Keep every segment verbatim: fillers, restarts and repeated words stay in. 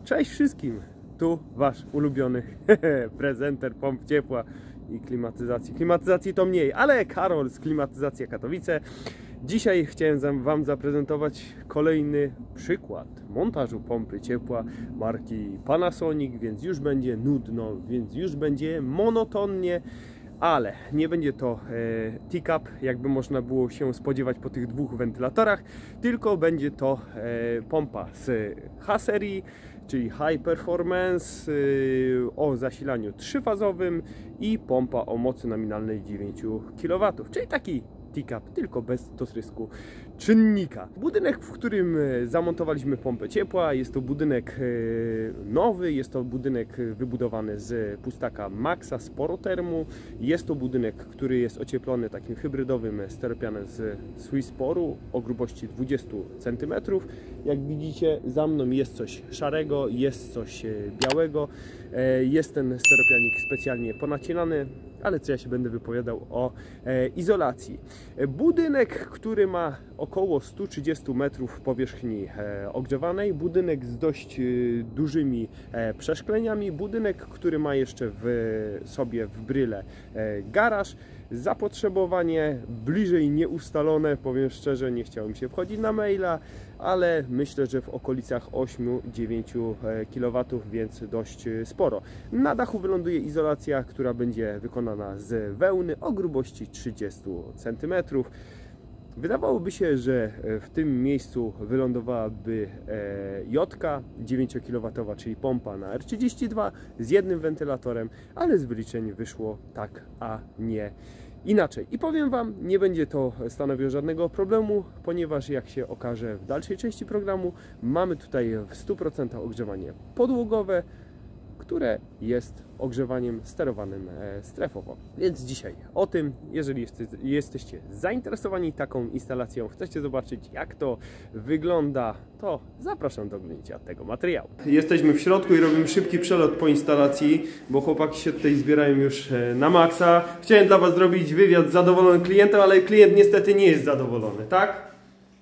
Cześć wszystkim! Tu wasz ulubiony prezenter pomp ciepła i klimatyzacji. Klimatyzacji to mniej, ale Karol z Klimatyzacja Katowice. Dzisiaj chciałem wam zaprezentować kolejny przykład montażu pompy ciepła marki Panasonic, więc już będzie nudno, więc już będzie monotonnie. Ale nie będzie to e, T-Cup, jakby można było się spodziewać po tych dwóch wentylatorach, tylko będzie to e, pompa z H-serii, czyli High Performance, e, o zasilaniu trzyfazowym i pompa o mocy nominalnej dziewięć kilowatów, czyli taki T-Cup, tylko bez dotrysku czynnika. Budynek, w którym zamontowaliśmy pompę ciepła, jest to budynek nowy, jest to budynek wybudowany z pustaka Maxa Sporotermu. Jest to budynek, który jest ocieplony takim hybrydowym steropianem z Swissporu o grubości dwadzieścia centymetrów. Jak widzicie, za mną jest coś szarego, jest coś białego. Jest ten steropianik specjalnie ponacinany, ale co ja się będę wypowiadał o e, izolacji. Budynek, który ma około sto trzydzieści metrów powierzchni e, ogrzewanej, budynek z dość e, dużymi e, przeszkleniami, budynek, który ma jeszcze w sobie w bryle e, garaż. Zapotrzebowanie bliżej nieustalone, powiem szczerze, nie chciałem się wchodzić na maila, ale myślę, że w okolicach osiem do dziewięciu kilowatów, więc dość sporo. Na dachu wyląduje izolacja, która będzie wykonana z wełny o grubości trzydzieści centymetrów. Wydawałoby się, że w tym miejscu wylądowałaby Jotka dziewięciokilowatowa, czyli pompa na R trzydzieści dwa z jednym wentylatorem, ale z wyliczeń wyszło tak, a nie inaczej. I powiem wam, nie będzie to stanowiło żadnego problemu, ponieważ jak się okaże w dalszej części programu, mamy tutaj w stu procentach ogrzewanie podłogowe, które jest ogrzewaniem sterowanym strefowo. Więc dzisiaj o tym, jeżeli jesteście zainteresowani taką instalacją, chcecie zobaczyć, jak to wygląda, to zapraszam do oglądania tego materiału. Jesteśmy w środku i robimy szybki przelot po instalacji, bo chłopaki się tutaj zbierają już na maksa. Chciałem dla was zrobić wywiad z zadowolonym klientem, ale klient niestety nie jest zadowolony, tak?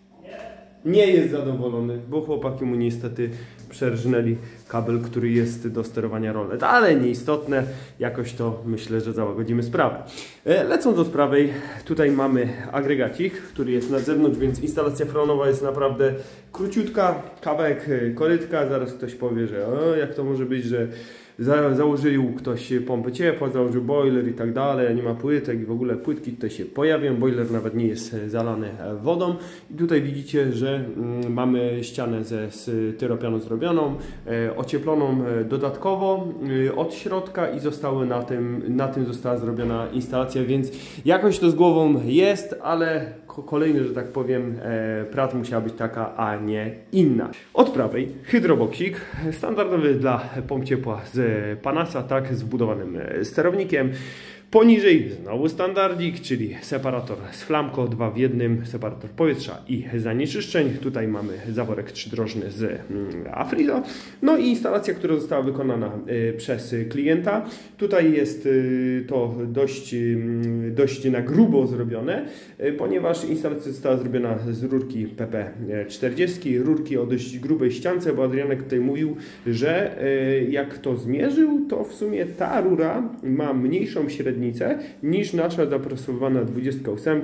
Nie jest zadowolony, bo chłopaki mu niestety przerżnęli kabel, który jest do sterowania rolet, ale nieistotne, jakoś to myślę, że załagodzimy sprawę. Lecąc od prawej, tutaj mamy agregacik, który jest na zewnątrz, więc instalacja fronowa jest naprawdę króciutka, kawałek korytka, zaraz ktoś powie, że o, jak to może być, że Za, założył ktoś pompę ciepła, założył boiler i tak dalej, nie ma płytek i w ogóle płytki tutaj się pojawią, boiler nawet nie jest zalany wodą. I tutaj widzicie, że mm, mamy ścianę ze styropianu zrobioną, e, ocieploną dodatkowo e, od środka i zostały na tym, na tym została zrobiona instalacja, więc jakoś to z głową jest, ale kolejny, że tak powiem, e, praca musiała być taka, a nie inna. Od prawej hydroboksik, standardowy dla pomp ciepła z Panasa, tak, z wbudowanym sterownikiem. Poniżej znowu standardzik, czyli separator z flamką, dwa w jednym, separator powietrza i zanieczyszczeń. Tutaj mamy zaworek trzydrożny z Afrizo. No i instalacja, która została wykonana przez klienta. Tutaj jest to dość, dość na grubo zrobione, ponieważ instalacja została zrobiona z rurki P P czterdzieści, rurki o dość grubej ściance, bo Adrianek tutaj mówił, że jak to zmierzył, to w sumie ta rura ma mniejszą średnicę niż nasza zaprasowana dwudziestka osiem,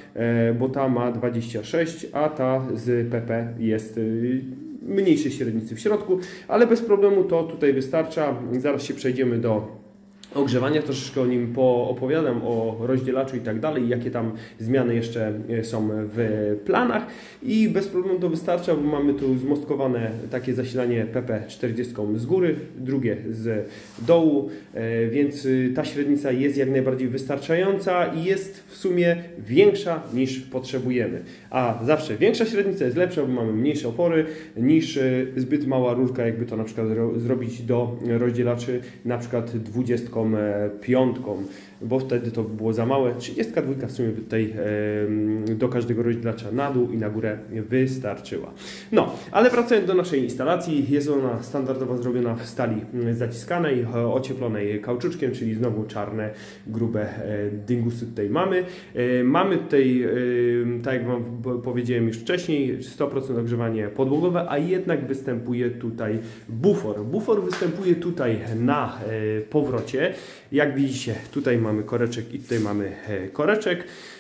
bo ta ma dwadzieścia sześć, a ta z P P jest mniejszej średnicy w środku, ale bez problemu to tutaj wystarcza. Zaraz się przejdziemy do ogrzewania, troszeczkę o nim poopowiadam, o rozdzielaczu i tak dalej, jakie tam zmiany jeszcze są w planach i bez problemu to wystarcza, bo mamy tu zmostkowane takie zasilanie P P czterdzieści z góry, drugie z dołu, więc ta średnica jest jak najbardziej wystarczająca i jest w sumie większa niż potrzebujemy. A zawsze większa średnica jest lepsza, bo mamy mniejsze opory niż zbyt mała rurka, jakby to na przykład zrobić do rozdzielaczy na przykład dwudziestką piątką. bo wtedy to by było za małe. trzydziestka dwa w sumie by tutaj e, do każdego rozdzielacza na dół i na górę wystarczyła. No, ale wracając do naszej instalacji, jest ona standardowo zrobiona w stali zaciskanej, ocieplonej kauczuczkiem, czyli znowu czarne, grube dingusy tutaj mamy. Mamy tutaj, tak jak Wam powiedziałem już wcześniej, sto procent ogrzewanie podłogowe, a jednak występuje tutaj bufor. Bufor występuje tutaj na powrocie. Jak widzicie, tutaj mamy koreczek i tutaj mamy koreczek.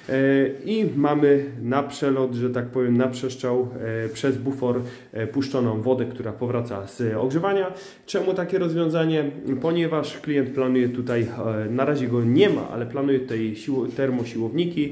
I mamy na przelot, że tak powiem, na przestrzał przez bufor puszczoną wodę, która powraca z ogrzewania. Czemu takie rozwiązanie? Ponieważ klient planuje tutaj, na razie go nie ma, ale planuje tutaj siło, termosiłowniki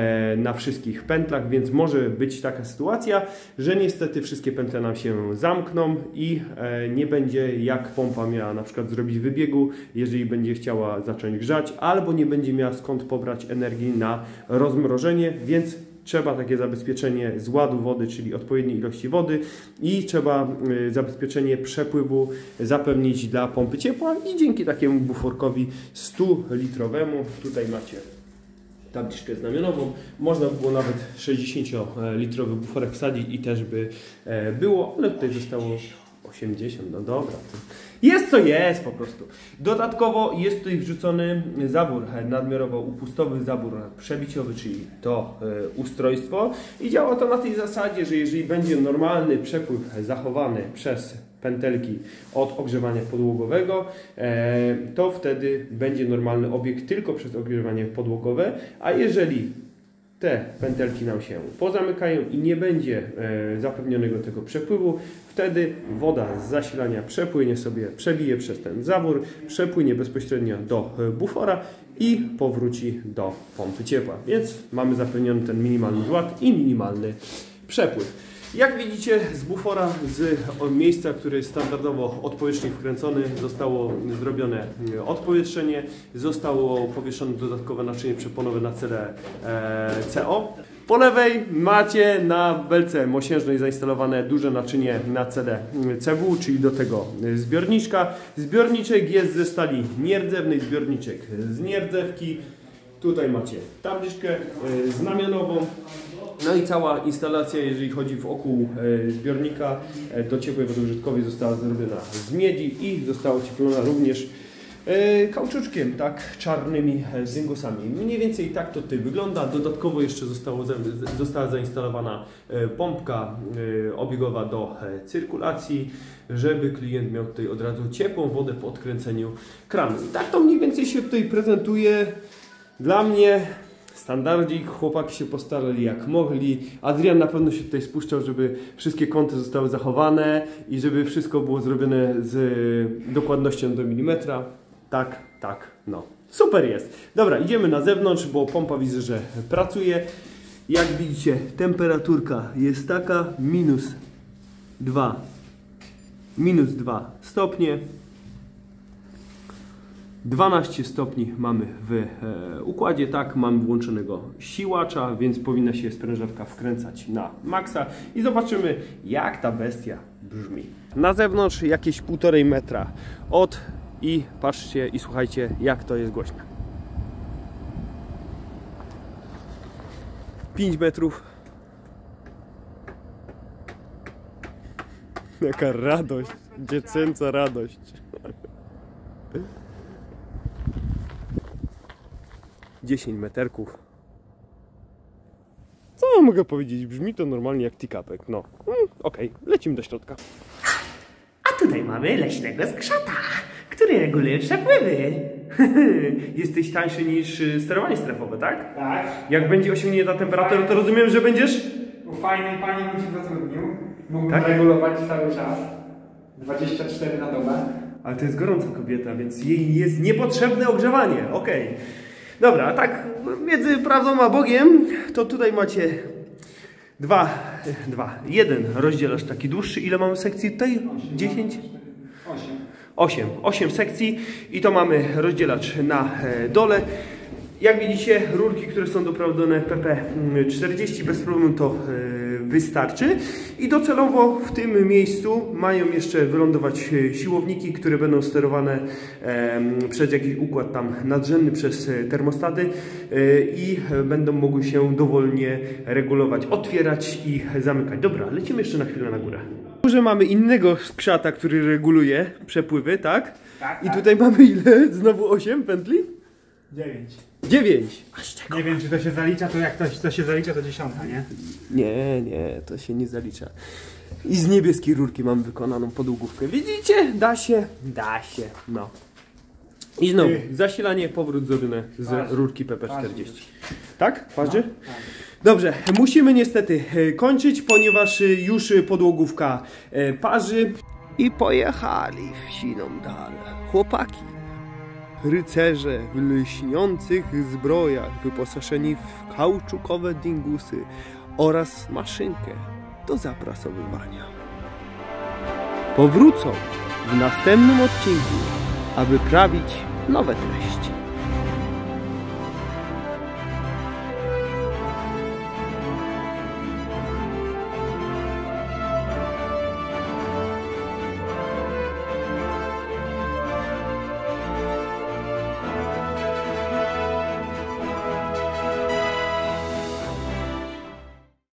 na wszystkich pętlach, więc może być taka sytuacja, że niestety wszystkie pętle nam się zamkną i nie będzie jak pompa miała na przykład zrobić wybiegu, jeżeli będzie chciała zacząć grzać, albo nie będzie miała skąd pobrać energii na rozmrożenie, więc trzeba takie zabezpieczenie z ładu wody, czyli odpowiedniej ilości wody i trzeba y, zabezpieczenie przepływu zapewnić dla pompy ciepła i dzięki takiemu buforkowi stu litrowemu, tutaj macie tabliczkę znamionową, można by było nawet sześćdziesięciolitrowy buforek wsadzić i też by e, było, ale tutaj zostało osiemdziesiąt, no dobra. Jest co jest po prostu. Dodatkowo jest tutaj wrzucony zabór nadmiarowo-upustowy, zabór przebiciowy, czyli to y, ustrojstwo i działa to na tej zasadzie, że jeżeli będzie normalny przepływ zachowany przez pętelki od ogrzewania podłogowego, e, to wtedy będzie normalny obieg tylko przez ogrzewanie podłogowe, a jeżeli te pętelki nam się pozamykają i nie będzie e, zapewnionego tego przepływu, wtedy woda z zasilania przepłynie sobie, przebije przez ten zawór, przepłynie bezpośrednio do bufora i powróci do pompy ciepła. Więc mamy zapewniony ten minimalny zład i minimalny przepływ. Jak widzicie, z bufora, z miejsca, które jest standardowo odpowietrznik wkręcony, zostało zrobione odpowietrzenie, zostało powieszone dodatkowe naczynie przeponowe na cele e, C O. Po lewej macie na belce mosiężnej zainstalowane duże naczynie na cele C W, czyli do tego zbiorniczka. Zbiorniczek jest ze stali nierdzewnej, zbiorniczek z nierdzewki. Tutaj macie tabliczkę e, znamionową. No i cała instalacja, jeżeli chodzi wokół e, zbiornika e, do ciepłej wody użytkowej, została zrobiona z miedzi i została ocieplona również e, kauczuczkiem, tak, czarnymi dingusami. Mniej więcej tak to tutaj wygląda. Dodatkowo jeszcze zostało, została zainstalowana e, pompka e, obiegowa do e, cyrkulacji, żeby klient miał tutaj od razu ciepłą wodę po odkręceniu kranu. I tak to mniej więcej się tutaj prezentuje. Dla mnie standardzik, chłopaki się postarali jak mogli. Adrian na pewno się tutaj spuszczał, żeby wszystkie kąty zostały zachowane i żeby wszystko było zrobione z dokładnością do milimetra. Tak, tak, no. Super jest. Dobra, idziemy na zewnątrz, bo pompa widzę, że pracuje. Jak widzicie, temperaturka jest taka, minus dwa, minus dwa stopnie. dwanaście stopni mamy w e, układzie, tak, mamy włączonego siłacza, więc powinna się sprężarka wkręcać na maksa i zobaczymy, jak ta bestia brzmi. Na zewnątrz jakieś półtorej metra od i patrzcie i słuchajcie, jak to jest głośno. pięć metrów. Jaka radość, dziecięca radość. dziesięć meterków. Co mogę powiedzieć? Brzmi to normalnie jak teakupek. No, mm, okej, okay. Lecimy do środka. A tutaj mamy leśnego skrzata, który reguluje przepływy. Jesteś tańszy niż sterowanie strefowe, tak? Tak. Jak będzie osiągnięta temperatura, to rozumiem, że będziesz... U fajnej pani bym się zatrudnił. Mógłbym Tak? regulować cały czas. dwadzieścia cztery na dobę. Ale to jest gorąca kobieta, więc jej jest niepotrzebne ogrzewanie. Okej. Okay. Dobra, a tak między prawdą a Bogiem, to tutaj macie dwa, dwa, jeden rozdzielacz taki dłuższy. Ile mamy sekcji tutaj? dziesięć? osiem. osiem. osiem sekcji i to mamy rozdzielacz na dole. Jak widzicie, rurki, które są doprowadzone P P czterdzieści bez problemu to wystarczy. I docelowo w tym miejscu mają jeszcze wylądować siłowniki, które będą sterowane przez jakiś układ tam nadrzędny, przez termostaty i będą mogły się dowolnie regulować, otwierać i zamykać. Dobra, lecimy jeszcze na chwilę na górę. Na górze mamy innego skrzata, który reguluje przepływy, tak? Tak, I tak. tutaj mamy ile? Znowu osiem pętli? dziewięć. dziewięć. Aż czego? Nie wiem, czy to się zalicza, to jak to, to się zalicza, to dziesiątka, nie? Nie, nie, to się nie zalicza. I z niebieskiej rurki mam wykonaną podłogówkę. Widzicie? Da się, da się. No. I znowu, zasilanie, powrót zrobiony z Parzy. rurki P P czterdzieści. Parzy. Tak? Parzy? No, tak. Dobrze, musimy niestety kończyć, ponieważ już podłogówka parzy. I pojechali w siną dal. Chłopaki. Rycerze w lśniących zbrojach, wyposażeni w kauczukowe dingusy oraz maszynkę do zaprasowywania. Powrócą w następnym odcinku, aby prawić nowe treści.